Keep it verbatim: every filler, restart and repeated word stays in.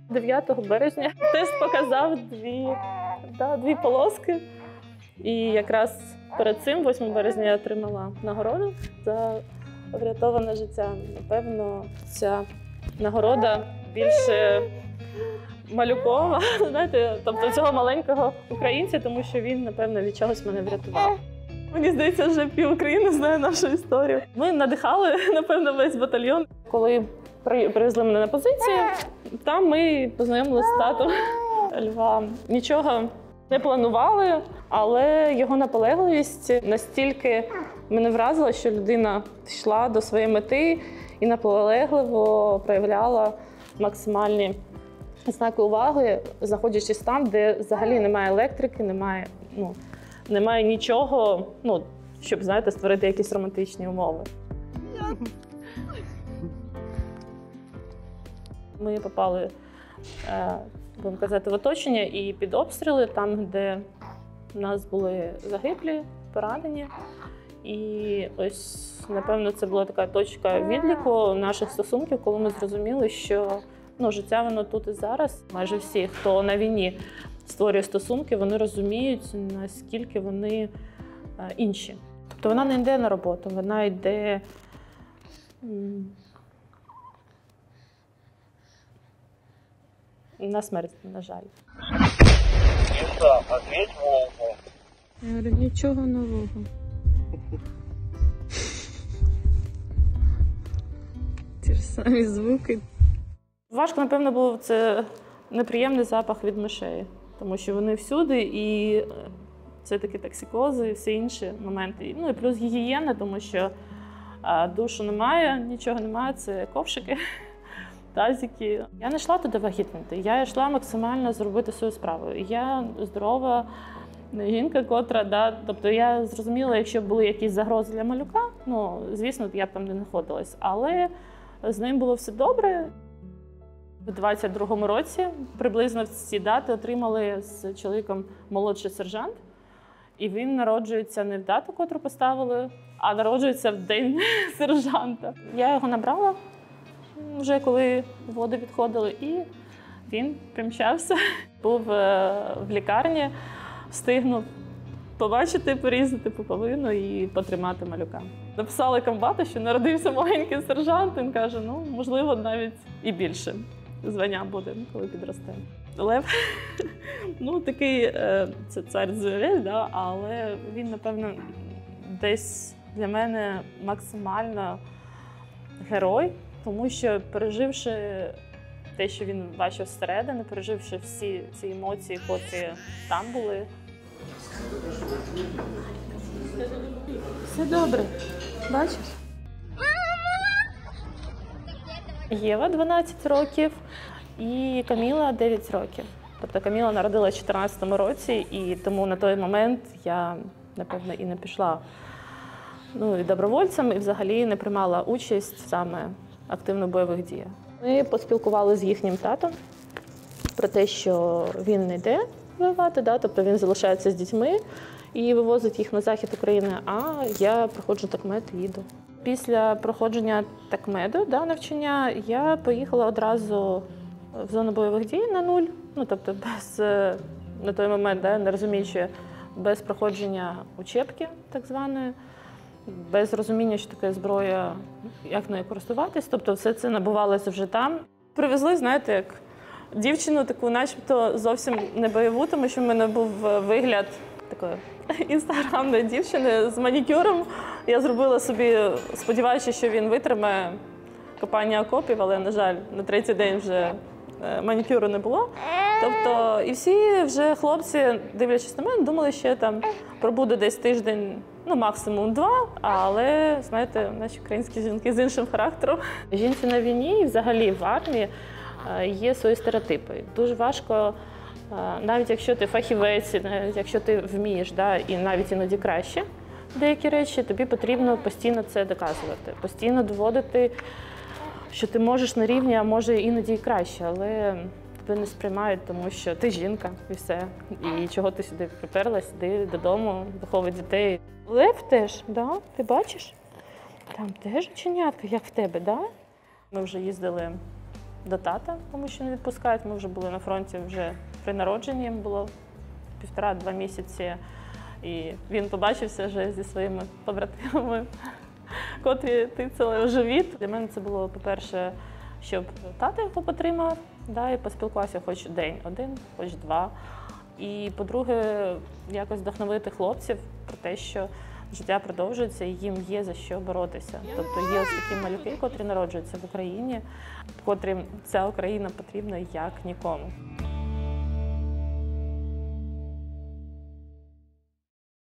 дев'ятого березня тест показав дві, да, дві полоски. І якраз перед цим, восьмого березня, я отримала нагороду за врятоване життя. Напевно, ця нагорода більше малюкова, знаєте, тобто цього маленького українця, тому що він, напевно, від чогось мене врятував. Мені здається, вже пів України знає нашу історію. Ми надихали, напевно, весь батальйон. Коли привезли мене на позицію, там ми познайомилися з татом Льва. Нічого не планували, але його наполегливість настільки мене вразила, що людина йшла до своєї мети і наполегливо проявляла максимальні знаки уваги, знаходячись там, де взагалі немає електрики, немає, ну, немає нічого, ну, щоб, знаєте, створити якісь романтичні умови. Ми попали, будемо казати, в оточення і під обстріли, там, де в нас були загиблі, поранені. І ось, напевно, це була така точка відліку наших стосунків, коли ми зрозуміли, що ну, життя воно тут і зараз. Майже всі, хто на війні створює стосунки, вони розуміють, наскільки вони інші. Тобто вона не йде на роботу, вона йде на смерть, на жаль. Ответь Волгу. Я говорю, нічого нового. Ті ж самі звуки. Важко, напевно, було це неприємний запах від мишей, тому що вони всюди, і це такі токсикози, і всі інші моменти. Ну і плюс гігієна, тому що душу немає, нічого немає, це ковшики, тазики. Я не йшла туди вагітнити, я йшла максимально зробити свою справу. Я здорова жінка, котра, да, тобто я зрозуміла, якщо були якісь загрози для малюка, ну, звісно, я б там не знаходилась, але з ним було все добре. У двадцять другому році приблизно в ці дати отримали з чоловіком молодший сержант. І він народжується не в дату, котру поставили, а народжується в день сержанта. Я його набрала вже коли води відходили, і він примчався. Був в лікарні, встигнув побачити, порізати пуповину і потримати малюка. Написали комбату, що народився маленький сержант, він каже, ну, можливо, навіть і більше звання буде, коли підросте. Лев, ну, такий, це цар звірей, да, але він, напевно, десь для мене максимально герой, тому що, переживши те, що він бачив зсередини, переживши всі ці емоції, котрі там були. Все добре, бачиш? Єва дванадцять років і Каміла дев'ять років. Тобто Каміла народилася в чотирнадцятому році, і тому на той момент я, напевно, і не пішла ну, і добровольцем, і взагалі не приймала участь саме активно в бойових діях. Ми поспілкувалися з їхнім татом про те, що він не йде воювати, да? Тобто він залишається з дітьми і вивозить їх на захід України, а я проходжу такмед і їду. Після проходження такмеду, да, навчання, я поїхала одразу в зону бойових дій на нуль, ну, тобто без, на той момент, да, не розуміючи, без проходження учебки, так званої, без розуміння, що таке зброя, як нею користуватись, тобто все це набувалося вже там. Привезли, знаєте, як дівчину таку, начебто зовсім не бойову, тому що в мене був вигляд такої інстаграмної дівчини з манікюром. Я зробила собі, сподіваючись, що він витримає копання окопів, але, на жаль, на третій день вже манікюру не було. Тобто, і всі вже хлопці, дивлячись на мене, думали, що я там пробуду десь тиждень, ну, максимум два, але, знаєте, наші українські жінки з іншим характером. Жінці на війні і взагалі в армії є свої стереотипи. Дуже важко, навіть якщо ти фахівець, навіть якщо ти вмієш, да, і навіть іноді краще деякі речі, тобі потрібно постійно це доказувати, постійно доводити, що ти можеш на рівні, а може іноді і краще, але тебе не сприймають, тому що ти жінка і все. І чого ти сюди приперлась, іди додому, виховуй дітей. Лев теж, да? Ти бачиш? Там теж оченятка, як в тебе, да? Ми вже їздили до тата, тому що не відпускають. Ми вже були на фронті вже при народженні, їм було півтора-два місяці. І він побачився вже зі своїми побратимами, котрі тицяли в живіт. Для мене це було, по-перше, щоб тато його підтримав, да, і поспілкувався хоч день один, хоч два. І, по-друге, якось вдохновити хлопців про те, що життя продовжується і їм є за що боротися. Тобто є ось такі малюки, котрі народжуються в Україні, котрим ця Україна потрібна як нікому.